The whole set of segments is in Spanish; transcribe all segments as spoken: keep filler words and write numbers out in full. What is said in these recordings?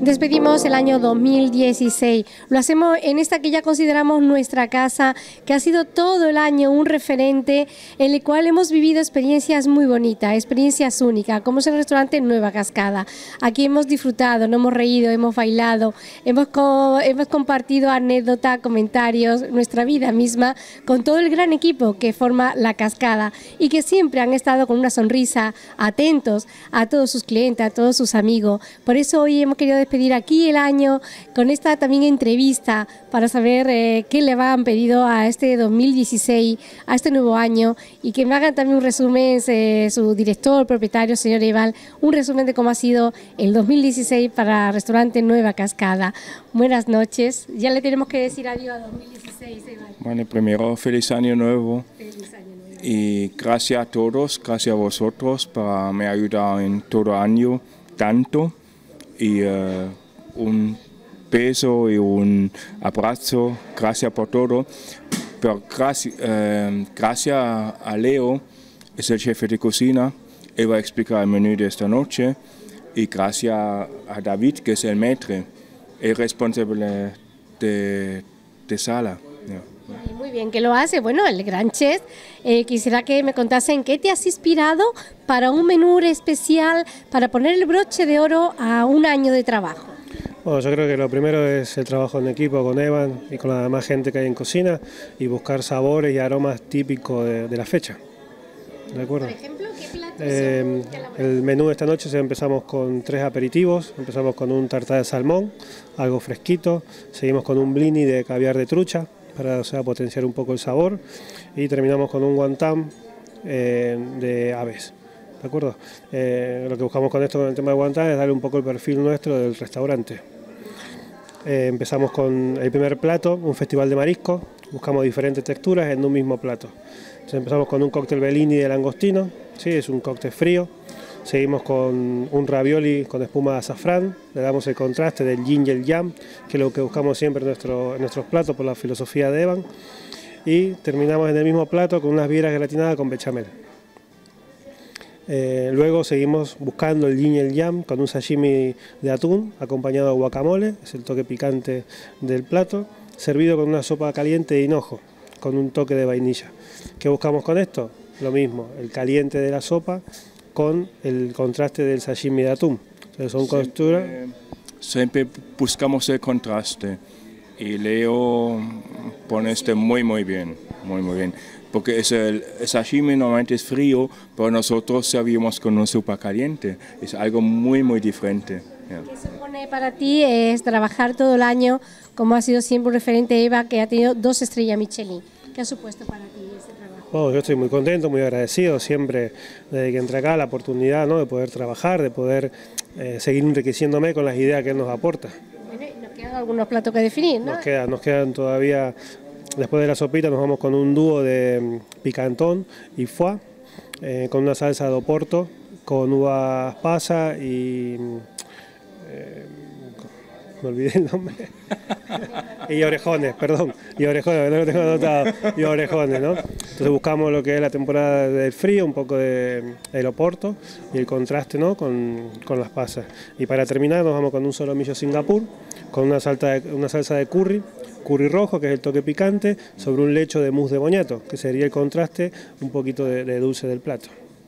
Despedimos el año dos mil dieciséis. Lo hacemos en esta que ya consideramos nuestra casa, que ha sido todo el año un referente en el cual hemos vivido experiencias muy bonitas, experiencias únicas, como es el restaurante Nueva Cascada. Aquí hemos disfrutado, nos hemos reído, hemos bailado, hemos, co hemos compartido anécdotas, comentarios, nuestra vida misma con todo el gran equipo que forma La Cascada y que siempre han estado con una sonrisa, atentos a todos sus clientes, a todos sus amigos. Por eso hoy hemos querido despedir aquí el año con esta también entrevista para saber eh, qué le han pedido a este dos mil dieciséis, a este nuevo año, y que me hagan también un resumen, eh, su director, propietario, señor Eval, un resumen de cómo ha sido el dos mil dieciséis para el restaurante Nueva Cascada. Buenas noches, ya le tenemos que decir adiós a dos mil dieciséis, Eval. Bueno, primero, feliz año nuevo. Feliz año nuevo. Y gracias a todos, gracias a vosotros por me ayudar en todo el año tanto. Y uh, un beso y un abrazo, gracias por todo. Pero gracias, uh, gracias a Leo, es el jefe de cocina, él va a explicar el menú de esta noche. Y gracias a David, que es el maître, el responsable de, de sala. Yeah. Muy bien, que lo hace. Bueno, el gran chef, eh, quisiera que me contase en qué te has inspirado para un menú especial, para poner el broche de oro a un año de trabajo. Bueno, yo creo que lo primero es el trabajo en equipo con Evan y con la demás gente que hay en cocina y buscar sabores y aromas típicos de, de la fecha. ¿De acuerdo? Por ejemplo, ¿qué platos eh, son? El menú de esta noche empezamos con tres aperitivos, empezamos con un tartar de salmón, algo fresquito, seguimos con un blini de caviar de trucha, para o sea, potenciar un poco el sabor, y terminamos con un guantán eh, de aves. ¿De acuerdo? Eh, lo que buscamos con esto, con el tema de guantán, es darle un poco el perfil nuestro del restaurante. Eh, empezamos con el primer plato, un festival de mariscos, buscamos diferentes texturas en un mismo plato. Entonces empezamos con un cóctel Bellini de langostino, ¿sí? Es un cóctel frío. Seguimos con un ravioli con espuma de azafrán, le damos el contraste del yin y el yang, que es lo que buscamos siempre en, nuestro, en nuestros platos por la filosofía de Evan. Y terminamos en el mismo plato con unas vieras gratinadas con bechamel. Eh, luego seguimos buscando el yin y el yang con un sashimi de atún acompañado de guacamole, es el toque picante del plato, servido con una sopa caliente de hinojo, con un toque de vainilla. ¿Qué buscamos con esto? Lo mismo, el caliente de la sopa con el contraste del sashimi de atún. Entonces son costuras. Siempre buscamos el contraste y Leo pone este muy muy bien, muy muy bien. Porque es el, el sashimi normalmente es frío, pero nosotros servimos con una sopa caliente. Es algo muy muy diferente. Yeah. ¿Qué supone para ti es trabajar todo el año, como ha sido siempre un referente Eva, que ha tenido dos estrellas Michelin? ¿Qué ha supuesto para ti ese trabajo? Bueno, yo estoy muy contento, muy agradecido siempre desde que entré acá, la oportunidad, ¿no?, de poder trabajar, de poder eh, seguir enriqueciéndome con las ideas que él nos aporta. Bueno, nos quedan algunos platos que definir, ¿no? Nos quedan, nos quedan todavía, después de la sopita nos vamos con un dúo de picantón y foie, eh, con una salsa de oporto, con uvas pasas y... Eh, me olvidé el nombre. Y orejones, perdón. Y orejones, no lo tengo anotado. Y orejones, ¿no? Entonces buscamos lo que es la temporada del frío, un poco de el oporto y el contraste, ¿no?, con, con las pasas. Y para terminar nos vamos con un solomillo Singapur, con una, salsa de, una salsa de curry, curry rojo, que es el toque picante, sobre un lecho de mousse de boñato, que sería el contraste un poquito de, de dulce del plato.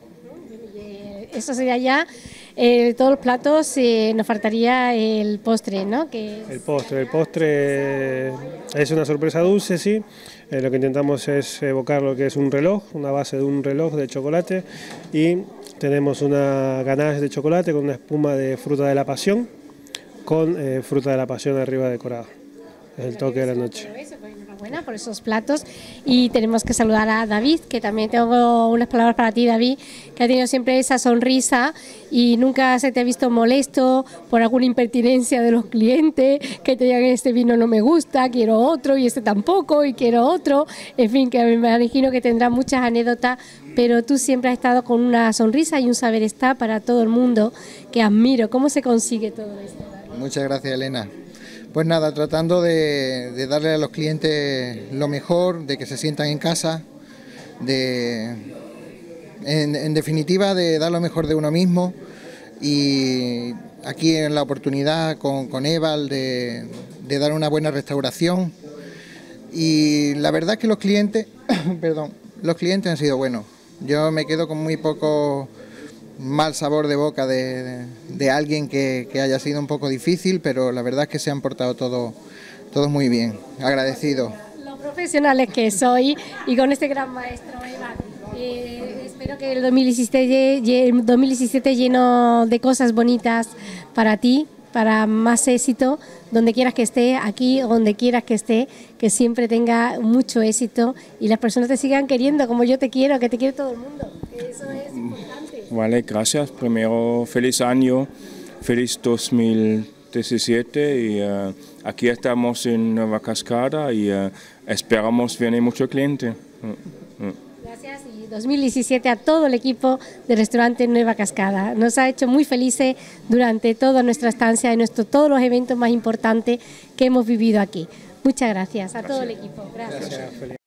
Eso sería ya eh, todos los platos, eh, nos faltaría el postre, ¿no? Que el postre, el postre es una sorpresa dulce, sí. Eh, lo que intentamos es evocar lo que es un reloj, una base de un reloj de chocolate, y tenemos una ganache de chocolate con una espuma de fruta de la pasión, con eh, fruta de la pasión arriba decorada. Es el toque de la noche. Enhorabuena por esos platos, y tenemos que saludar a David, que también tengo unas palabras para ti, David, que ha tenido siempre esa sonrisa y nunca se te ha visto molesto por alguna impertinencia de los clientes, que te digan este vino no me gusta, quiero otro, y este tampoco, y quiero otro, en fin, que me imagino que tendrá muchas anécdotas, pero tú siempre has estado con una sonrisa y un saber estar para todo el mundo, que admiro. ¿Cómo se consigue todo esto, David? Muchas gracias, Elena. Pues nada, tratando de, de darle a los clientes lo mejor, de que se sientan en casa, de, en, en definitiva de dar lo mejor de uno mismo y aquí en la oportunidad con, con Eval de, de dar una buena restauración, y la verdad es que los clientes, perdón, los clientes han sido buenos. Yo me quedo con muy poco mal sabor de boca de, de, de alguien que, que haya sido un poco difícil, pero la verdad es que se han portado todos todo muy bien, agradecido. Los profesionales que soy y con este gran maestro, Eval. Eh, espero que el dos mil diecisiete, el dos mil diecisiete lleno de cosas bonitas para ti, para más éxito, donde quieras que esté, aquí o donde quieras que esté, que siempre tenga mucho éxito y las personas te sigan queriendo como yo te quiero, que te quiere todo el mundo. Eso es importante. Vale, gracias. Primero, feliz año, feliz dos mil diecisiete y uh, aquí estamos en Nueva Cascada y uh, esperamos venir mucho cliente. Uh, uh. Gracias y dos mil diecisiete a todo el equipo del restaurante Nueva Cascada. Nos ha hecho muy felices durante toda nuestra estancia y nuestro, todos los eventos más importantes que hemos vivido aquí. Muchas gracias a gracias. todo el equipo. Gracias. Gracias.